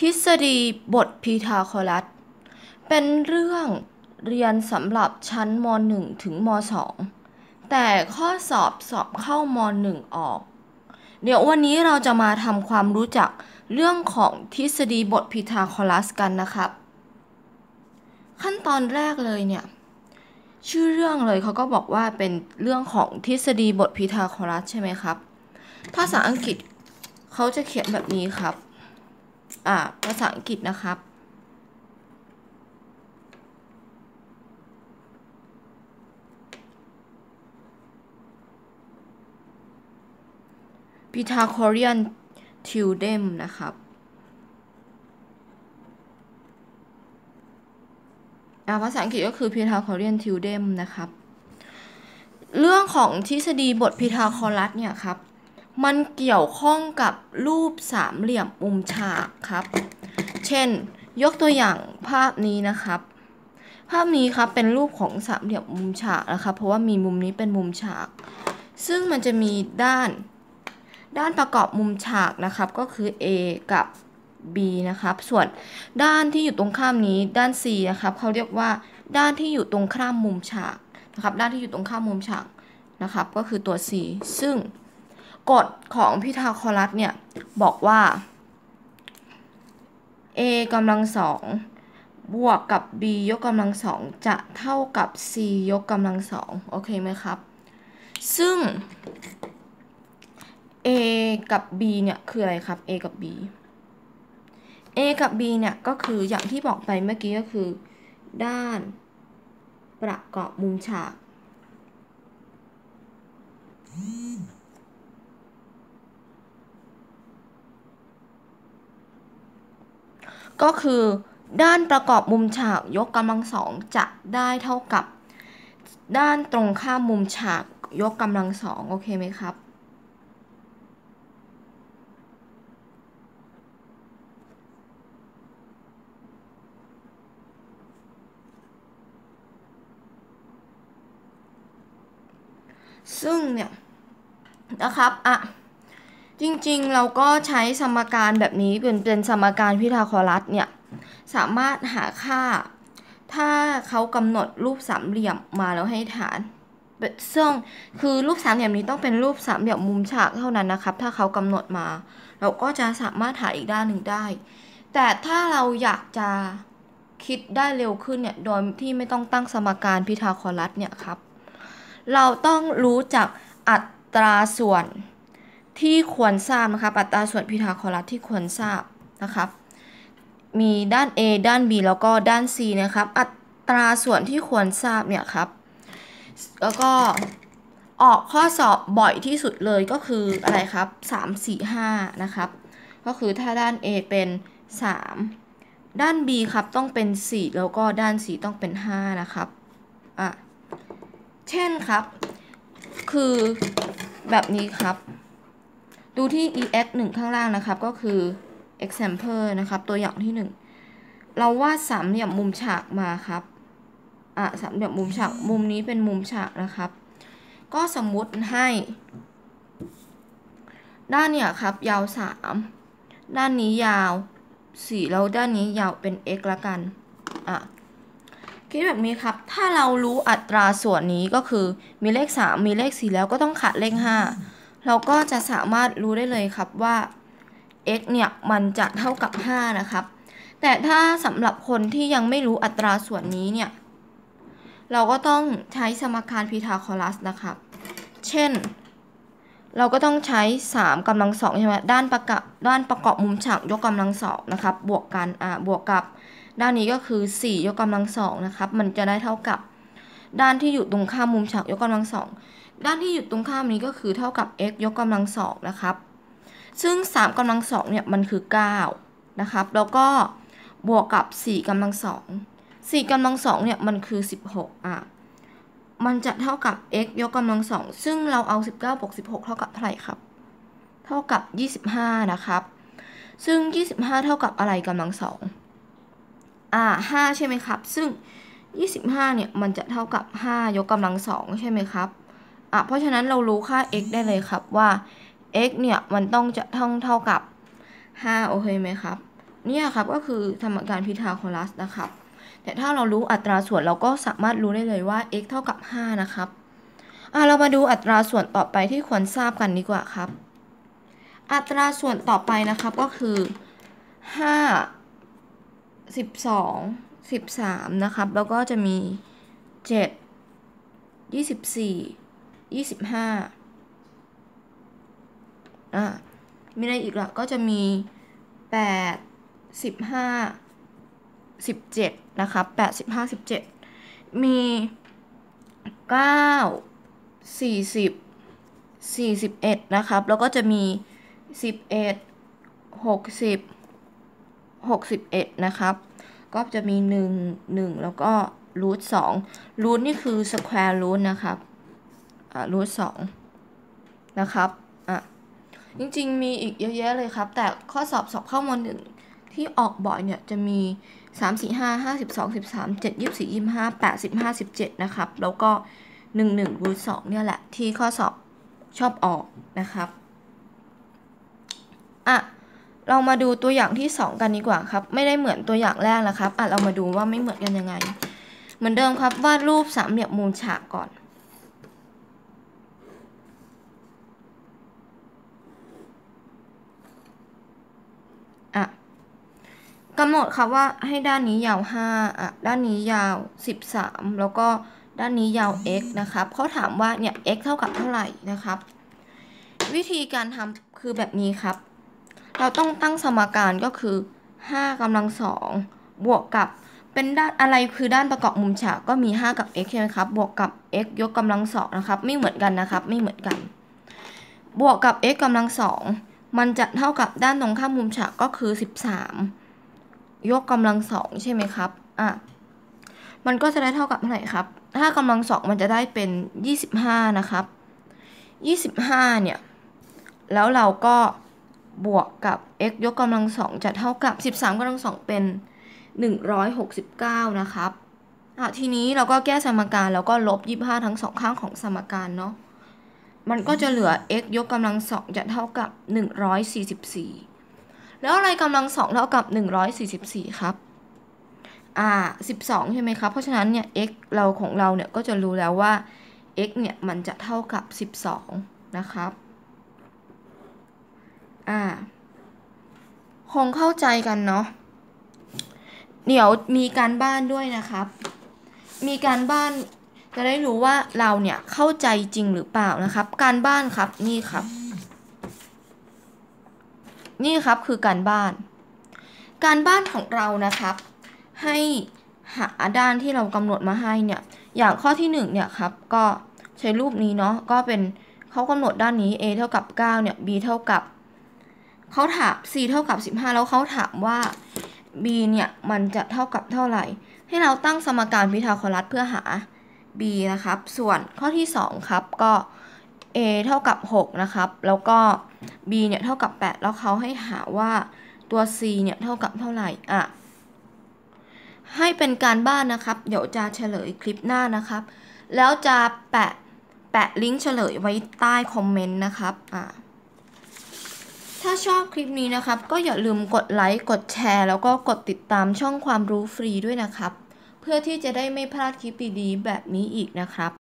ทฤษฎีบทพีทาโกรัสเป็นเรื่องเรียนสำหรับชั้นม .1 ถึงม .2 แต่ข้อสอบเข้าม .1 ออกเดี๋ยววันนี้เราจะมาทำความรู้จักเรื่องของทฤษฎีบทพีทาโกรัสกันนะครับขั้นตอนแรกเลยเนี่ยชื่อเรื่องเลยเขาก็บอกว่าเป็นเรื่องของทฤษฎีบทพีทาโกรัสใช่ไหมครับภาษาอังกฤษเขาจะเขียนแบบนี้ครับภาษาอังกฤษนะครับPythagorean theorem นะครับภาษาอังกฤษก็คือ Pythagorean theorem นะครับเรื่องของทฤษฎีบทพีทาโกรัสเนี่ยครับมันเกี่ยวข้องกับรูปสามเหลี่ยมมุมฉากครับเช่นยกตัวอย่างภาพนี้นะครับภาพนี้ครับเป็นรูปของสามเหลี่ยมมุมฉากนะครับเพราะว่ามีมุมนี้เป็นมุมฉากซึ่งมันจะมีด้านประกอบมุมฉากนะครับก็คือ A กับ B นะครับส่วนด้านที่อยู่ตรงข้ามนี้ด้าน C นะครับเขาเรียกว่าด้านที่อยู่ตรงข้ามมุมฉากนะครับด้านที่อยู่ตรงข้ามมุมฉากนะครับก็คือตัว C ซึ่งกฎของพีทาโกรัสเนี่ยบอกว่า a กำลังสองบวกกับ b ยกกำลังสองจะเท่ากับ c ยกกำลังสองโอเคไหมครับซึ่ง a กับ b เนี่ยคืออะไรครับ a กับ bกับ b เนี่ยก็คืออย่างที่บอกไปเมื่อกี้ก็คือด้านประกอบมุมฉากก็คือด้านประกอบมุมฉากยกกำลังสองจะได้เท่ากับด้านตรงข้ามมุมฉากยกกำลังสองโอเคไหมครับซึ่งเนี่ยนะครับจริงๆเราก็ใช้สมการแบบนี้เป็นสมการพีทาโกรัสเนี่ยสามารถหาค่าถ้าเขากำหนดรูปสามเหลี่ยมมาแล้วให้ฐานซึ่งคือรูปสามเหลี่ยมนี้ต้องเป็นรูปสามเหลี่ยมมุมฉากเท่านั้นนะครับถ้าเขากำหนดมาเราก็จะสามารถหาอีกด้านหนึ่งได้แต่ถ้าเราอยากจะคิดได้เร็วขึ้นเนี่ยโดยที่ไม่ต้องตั้งสมการพีทาโกรัสเนี่ยครับเราต้องรู้จักอัตราส่วนที่ควรทราบนะครับอัตราส่วนพีทาโกรัสที่ควรทราบนะครับมีด้าน A ด้าน B แล้วก็ด้าน C นะครับอัตราส่วนที่ควรทราบเนี่ยครับแล้วก็ออกข้อสอบบ่อยที่สุดเลยก็คืออะไรครับ3 4 5นะครับก็คือถ้าด้าน A เป็น3ด้าน B ครับต้องเป็น4แล้วก็ด้าน C ต้องเป็น5นะครับเช่นครับคือแบบนี้ครับดูที่ ex 1ข้างล่างนะครับก็คือ example นะครับตัวอย่างที่1เราวาดสามเหลี่ยมมุมฉากมาครับสามเหลี่ยมมุมฉากมุมนี้เป็นมุมฉากนะครับก็สมมุติให้ด้านเนี่ยครับยาว3ด้านนี้ยาว4แล้วด้านนี้ยาวเป็น x ละกันคิดแบบนี้ครับถ้าเรารู้อัตราส่วนนี้ก็คือมีเลข3มีเลข4แล้วก็ต้องขาดเลข5เราก็จะสามารถรู้ได้เลยครับว่า x เนี่ยมันจะเท่ากับ5นะครับแต่ถ้าสำหรับคนที่ยังไม่รู้อัตราส่วนนี้เนี่ยเราก็ต้องใช้สมการพีทาโกรัสนะครับเช่นเราก็ต้องใช้3กำลังสองใช่ไหมด้านประกอบมุมฉากยกกำลังสองนะครับบวกกันบวกกับด้านนี้ก็คือ4ยกกำลังสองนะครับมันจะได้เท่ากับด้านที่อยู่ตรงข้ามมุมฉากยกกำลังสองด้านที่อยู่ตรงข้ามนี้ก็คือเท่ากับ x ยกกำลังสองนะครับซึ่ง3กำลังสองเนี่ยมันคือ9นะครับแล้วก็บวกกับ4กำลังสอง4กำลังสองเนี่ยมันคือ16มันจะเท่ากับ x ยกกำลังสองซึ่งเราเอา19บวก16เท่ากับเท่าไหร่ครับเท่ากับ25นะครับซึ่ง25เท่ากับอะไรกำลังสอง5ใช่ไหมครับซึ่ง25เนี่ยมันจะเท่ากับ5ยกกำลังสองใช่ไหมครับเพราะฉะนั้นเรารู้ค่า x ได้เลยครับว่า x เนี่ยมันต้องจะเท่ากับ5โอเคไหมครับเนี่ยครับก็คือสมการพีทาโกรัสนะครับแต่ถ้าเรารู้อัตราส่วนเราก็สามารถรู้ได้เลยว่า x เท่ากับ5นะครับเรามาดูอัตราส่วนต่อไปที่ควรทราบกันดีกว่าครับอัตราส่วนต่อไปนะครับก็คือ5 12 13นะครับแล้วก็จะมี7 24 25มีอะไรอีกล่ะก็จะมี8 15 17นะครับ8 15 17มี9 40 41นะครับแล้วก็จะมี11 60 61นะครับก็จะมี1แล้วก็รูท2รูทนี่คือสแควร์รูทนะครับรูท2นะครับจริงๆมีอีกเยอะแยะเลยครับแต่ข้อสอบเข้าม.1ที่ออกบ่อยเนี่ยจะมี3 4 5 5 12 13 7 24 25 8 15 17นะครับแล้วก็11รูท2เนี่ยแหละที่ข้อสอบชอบออกนะครับเรามาดูตัวอย่างที่2กันดีกว่าครับไม่ได้เหมือนตัวอย่างแรกนะครับเรามาดูว่าไม่เหมือนกันยังไงเหมือนเดิมครับวาดรูปสามเหลี่ยมมุมฉากก่อนกำหนดครับว่าให้ด้านนี้ยาว5ด้านนี้ยาว13แล้วก็ด้านนี้ยาว x นะครับเขาถามว่าเนี่ย x เท่ากับเท่าไหร่นะครับวิธีการทำคือแบบนี้ครับเราต้องตั้งสมการก็คือ5 กำลัง 2บวกกับเป็นด้านอะไรคือด้านประกอบมุมฉากก็มี5กับ x ใช่ไหมครับบวกกับ x ยกกำลัง 2นะครับไม่เหมือนกันนะครับไม่เหมือนกันบวกกับ x กำลัง 2มันจะเท่ากับด้านตรงข้ามมุมฉากก็คือ13ยกกำลัง 2ใช่ไหมครับมันก็จะได้เท่ากับเท่าไหร่ครับ5 กำลัง 2มันจะได้เป็น25นะครับ25เนี่ยแล้วเราก็บวกกับ x ยกกำลัง 2จะเท่ากับ13 กำลัง 2เป็น169นะครับทีนี้เราก็แก้สมการแล้วก็ลบ25ทั้ง2ข้างของสมการเนาะมันก็จะเหลือ x ยกกำลัง 2จะเท่ากับ144แล้วอะไรกำลัง 2เท่ากับ144ครับ12ใช่ไหมครับเพราะฉะนั้นเนี่ย x ของเราเนี่ยก็จะรู้แล้วว่า x เนี่ยมันจะเท่ากับ12นะครับคงเข้าใจกันเนาะเดี๋ยวมีการบ้านด้วยนะครับมีการบ้านจะได้รู้ว่าเราเนี่ยเข้าใจจริงหรือเปล่านะครับการบ้านครับนี่ครับคือการบ้านของเรานะครับให้หาด้านที่เรากำหนดมาให้เนี่ยอย่างข้อที่1เนี่ยครับก็ใช้รูปนี้เนาะก็เป็นเขากำหนดด้านนี้ a เท่ากับ9เนี่ย b เท่ากับเขาถาม c เท่ากับ15แล้วเขาถามว่า b เนี่ยมันจะเท่ากับเท่าไหร่ให้เราตั้งสมการพีทาโกรัสเพื่อหา b นะครับส่วนข้อที่2ครับก็ a เท่ากับ6นะครับแล้วก็ b เนี่ยเท่ากับ8แล้วเขาให้หาว่าตัว c เนี่ยเท่ากับเท่าไหร่ให้เป็นการบ้านนะครับเดี๋ยวจะเฉลยคลิปหน้านะครับแล้วจะแปะลิงก์เฉลยไว้ใต้คอมเมนต์นะครับถ้าชอบคลิปนี้นะครับก็อย่าลืมกดไลค์กดแชร์แล้วก็กดติดตามช่องความรู้ฟรีด้วยนะครับเพื่อที่จะได้ไม่พลาดคลิปดีๆแบบนี้อีกนะครับ